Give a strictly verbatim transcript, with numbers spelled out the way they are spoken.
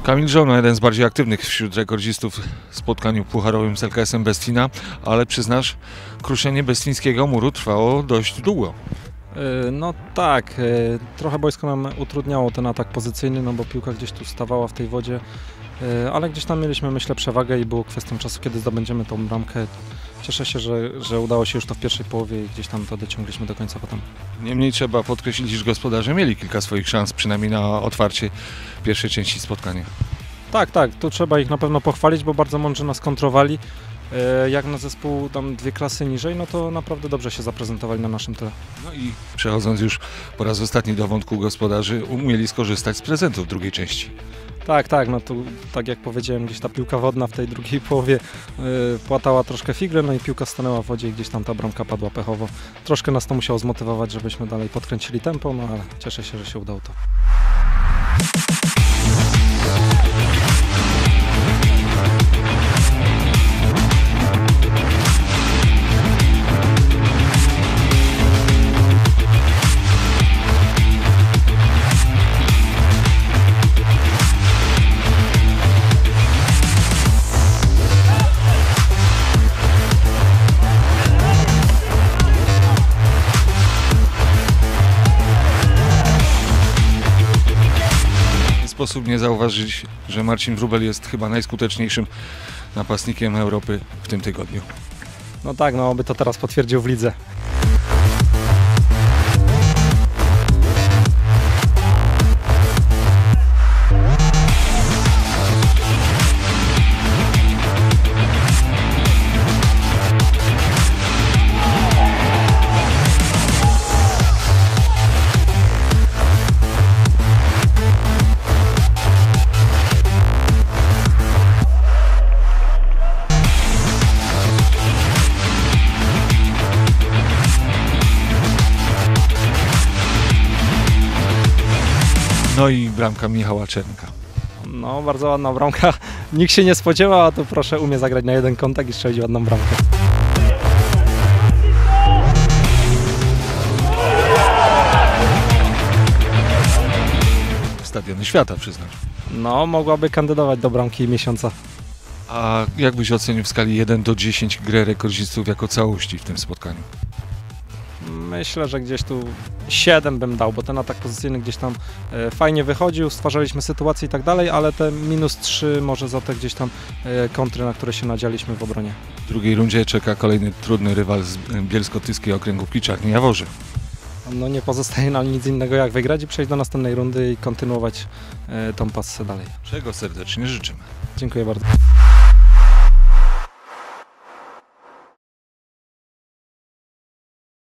Kamil Żołno, jeden z bardziej aktywnych wśród rekordzistów w spotkaniu pucharowym z L K S-em Bestwina, ale przyznasz, kruszenie bestwińskiego muru trwało dość długo. No tak, trochę boisko nam utrudniało ten atak pozycyjny, no bo piłka gdzieś tu stawała w tej wodzie, ale gdzieś tam mieliśmy, myślę, przewagę i było kwestią czasu, kiedy zdobędziemy tą bramkę. Cieszę się, że, że udało się już to w pierwszej połowie i gdzieś tam to dociągliśmy do końca potem. Niemniej trzeba podkreślić, iż gospodarze mieli kilka swoich szans, przynajmniej na otwarcie pierwszej części spotkania. Tak, tak, tu trzeba ich na pewno pochwalić, bo bardzo mądrze nas kontrowali. Jak na zespół tam dwie klasy niżej, no to naprawdę dobrze się zaprezentowali na naszym tle. No i przechodząc już po raz ostatni do wątku gospodarzy, umieli skorzystać z prezentów w drugiej części. Tak, tak, no tu tak jak powiedziałem, gdzieś ta piłka wodna w tej drugiej połowie yy, płatała troszkę figle, no i piłka stanęła w wodzie i gdzieś tam ta bramka padła pechowo. Troszkę nas to musiało zmotywować, żebyśmy dalej podkręcili tempo, no ale cieszę się, że się udało to. Sposób nie zauważyć, że Marcin Wróbel jest chyba najskuteczniejszym napastnikiem Europy w tym tygodniu. No tak, no oby to teraz potwierdził w lidze. No i bramka Michała Czernka. No bardzo ładna bramka. Nikt się nie spodziewał, a tu proszę umie zagrać na jeden kontakt i strzelić ładną bramkę. Stadiony świata, przyznasz. No mogłaby kandydować do bramki miesiąca. A jak byś ocenił w skali jeden do dziesięciu grę rekordzistów jako całości w tym spotkaniu? Myślę, że gdzieś tu siedem bym dał, bo ten atak pozycyjny gdzieś tam e, fajnie wychodził, stwarzaliśmy sytuację i tak dalej, ale te minus trzy może za te gdzieś tam e, kontry, na które się nadzialiśmy w obronie. W drugiej rundzie czeka kolejny trudny rywal z bielsko-tyskiej okręgówki Czarni Jaworzy. No nie pozostaje nam nic innego jak wygrać i przejść do następnej rundy i kontynuować e, tą pasę dalej. Czego serdecznie życzymy. Dziękuję bardzo.